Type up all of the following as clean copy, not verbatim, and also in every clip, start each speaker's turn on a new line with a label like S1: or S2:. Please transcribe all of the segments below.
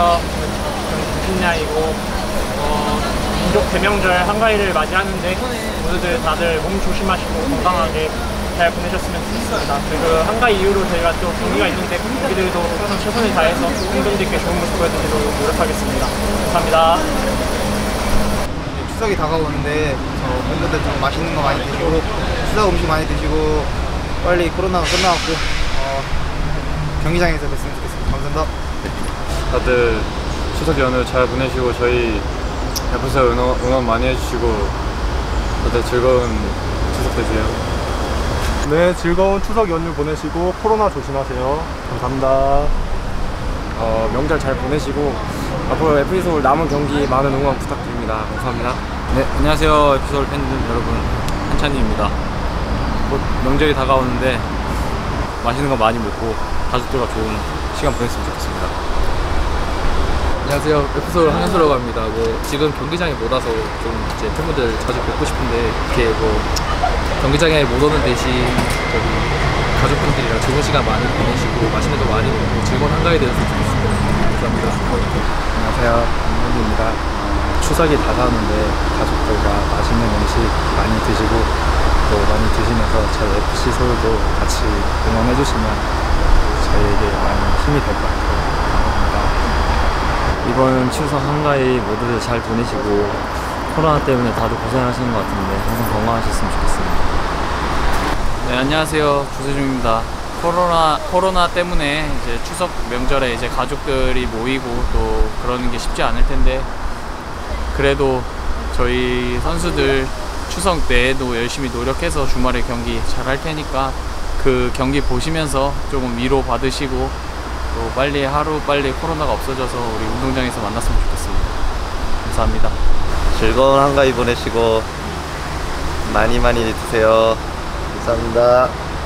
S1: 안녕하세요. 저는 김신야이고 민족 대명절 한가위를 맞이하는데 모두들 다들 몸 조심하시고 건강하게 잘 보내셨으면 좋겠습니다. 그리고 한가위 이후로 저희가 또 경기가 있는데 경기들도 항상 최선을 다해서 팬분들께 좋은 모습 보여드리도록 노력하겠습니다. 감사합니다.
S2: 추석이 다가오는데 팬분들 좀 맛있는 거 많이 드시고 추석 음식 많이 드시고 빨리 코로나가 끝나갖고 경기장에서 뵀으면 좋겠습니다. 감사합니다.
S3: 다들 추석 연휴 잘 보내시고 저희 F설 응원 많이 해주시고 다들 즐거운 추석 되세요.
S4: 네, 즐거운 추석 연휴 보내시고 코로나 조심하세요. 감사합니다.
S5: 명절 잘 보내시고 앞으로 F서울 남은 경기 많은 응원 부탁드립니다. 감사합니다.
S6: 네, 안녕하세요. F서울 팬들 여러분, 한찬이입니다. 곧 명절이 다가오는데 맛있는 거 많이 먹고 가족들과 좋은 시간 보냈으면 좋겠습니다.
S7: 안녕하세요. F서울 황현수라고 합니다. 지금 경기장에 못 와서 좀 이제 팬분들 자주 뵙고 싶은데 이렇게 경기장에 못 오는 대신 가족분들이랑 좋은 시간 많이 보내시고 맛있는 거 많이 먹고 즐거운 한가위 되었으면 좋겠습니다. 감사합니다.
S5: 안녕하세요. 김현주입니다. 추석이 다가오는데 가족들과 맛있는 음식 많이 드시고 또 많이 드시면서 저희 FC 서울도 같이 응원해 주시면 저희에게 많이 힘이 될 것 같아요.
S8: 이번 추석 한가위 모두들 잘 보내시고 코로나 때문에 다들 고생하시는 것 같은데 항상 건강하셨으면 좋겠습니다.
S6: 네, 안녕하세요. 조세중입니다. 코로나 때문에 이제 추석 명절에 이제 가족들이 모이고 또 그러는 게 쉽지 않을 텐데 그래도 저희 선수들 추석 때에도 열심히 노력해서 주말에 경기 잘 할 테니까 그 경기 보시면서 조금 위로 받으시고 또 하루빨리 코로나가 없어져서 우리 운동장에서 만났으면 좋겠습니다. 감사합니다.
S9: 즐거운 한가위 보내시고 많이 드세요. 감사합니다.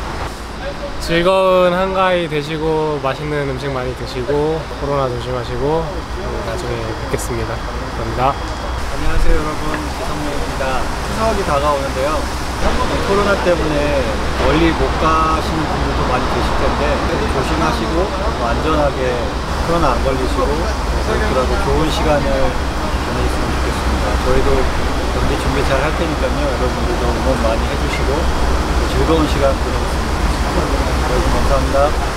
S4: 즐거운 한가위 되시고 맛있는 음식 많이 드시고 코로나 조심하시고 나중에 뵙겠습니다. 감사합니다.
S2: 안녕하세요 여러분, 이성명입니다. 추석이 다가오는데요. 코로나 때문에 멀리 못 가시는 분들도 많이 계실 텐데 그래도 조심하시고 안전하게 코로나 안 걸리시고 그러고 좋은 시간을 보내셨으면 좋겠습니다. 저희도 경기 준비 잘 할 테니까요. 여러분들도 응원 많이 해주시고 즐거운 시간 보내셨으면 좋겠습니다. 여러분 감사합니다.